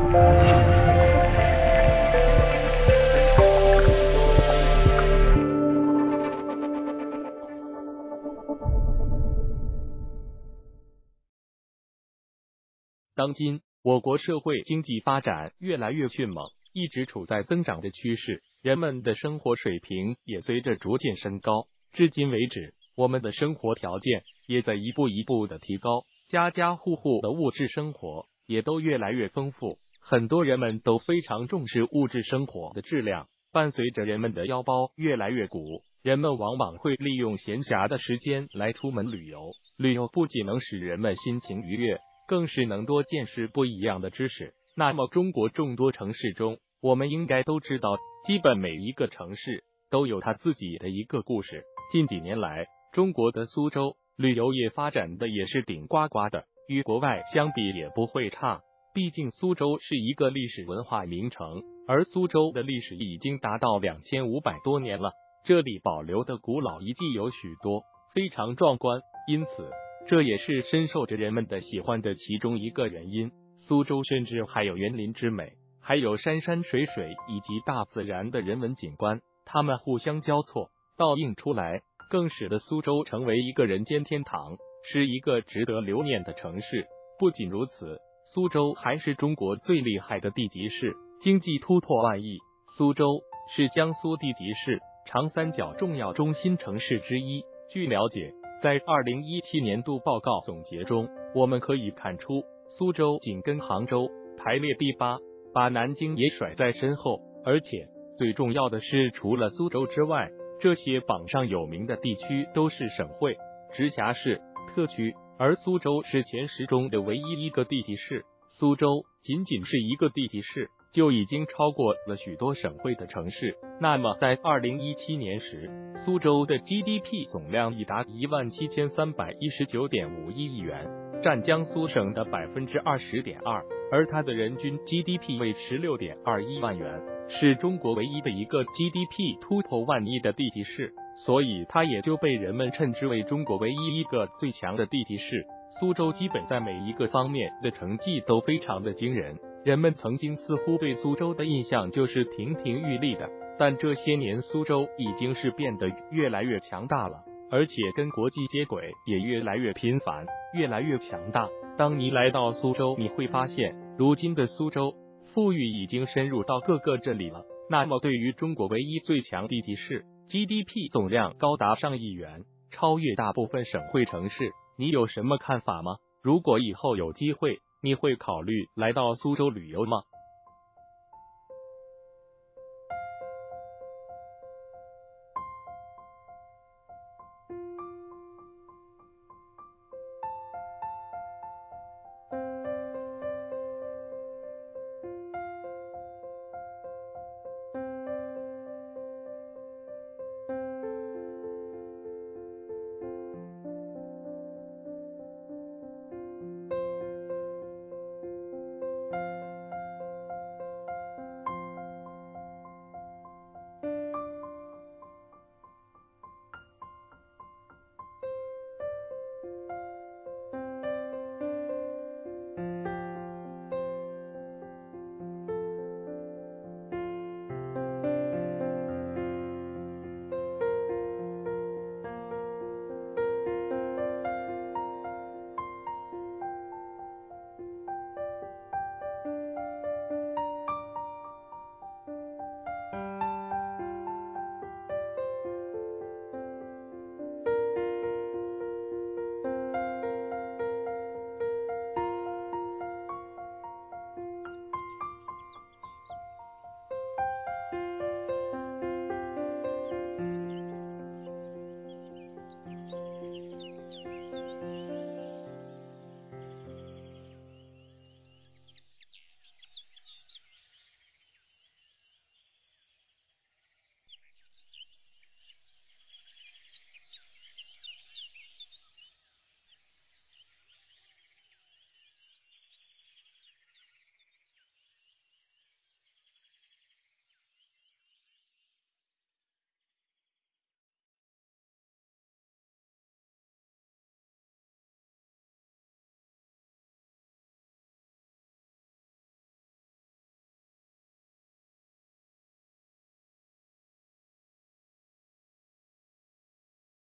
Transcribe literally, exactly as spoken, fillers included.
当今，我国社会经济发展越来越迅猛，一直处在增长的趋势，人们的生活水平也随着逐渐升高。至今为止，我们的生活条件也在一步一步的提高，家家户户的物质生活也都越来越丰富，很多人们都非常重视物质生活的质量。伴随着人们的腰包越来越鼓，人们往往会利用闲暇的时间来出门旅游。旅游不仅能使人们心情愉悦，更是能多见识不一样的知识。那么中国众多城市中，我们应该都知道，基本每一个城市都有它自己的一个故事。近几年来，中国的苏州旅游业发展的也是顶呱呱的，与国外相比也不会差。毕竟苏州是一个历史文化名城，而苏州的历史已经达到两千五百多年了，这里保留的古老遗迹有许多，非常壮观，因此这也是深受着人们的喜欢的其中一个原因。苏州甚至还有园林之美，还有山山水水以及大自然的人文景观，它们互相交错倒映出来，更使得苏州成为一个人间天堂，是一个值得留念的城市。不仅如此，苏州还是中国最厉害的地级市，经济突破万亿。苏州是江苏地级市长三角重要中心城市之一。据了解，在二零一七年度报告总结中，我们可以看出，苏州紧跟杭州排列第八，把南京也甩在身后。而且最重要的是，除了苏州之外，这些榜上有名的地区都是省会、直辖市、特区，而苏州是前十中的唯一一个地级市。苏州仅仅是一个地级市，就已经超过了许多省会的城市。那么在二零一七年时，苏州的 G D P 总量已达一万七千三百一十九点五一亿元，占江苏省的百分之二十点二，而它的人均 G D P 为十六点二一万元，是中国唯一的一个 G D P 突破万亿的地级市，所以它也就被人们称之为中国唯一一个最强的地级市。苏州基本在每一个方面的成绩都非常的惊人，人们曾经似乎对苏州的印象就是亭亭玉立的，但这些年苏州已经是变得越来越强大了，而且跟国际接轨也越来越频繁，越来越强大。当你来到苏州，你会发现，如今的苏州富裕已经深入到各个镇里了。那么对于中国唯一最强地级市， G D P 总量高达上亿元，超越大部分省会城市，你有什么看法吗？如果以后有机会，你会考虑来到苏州旅游吗？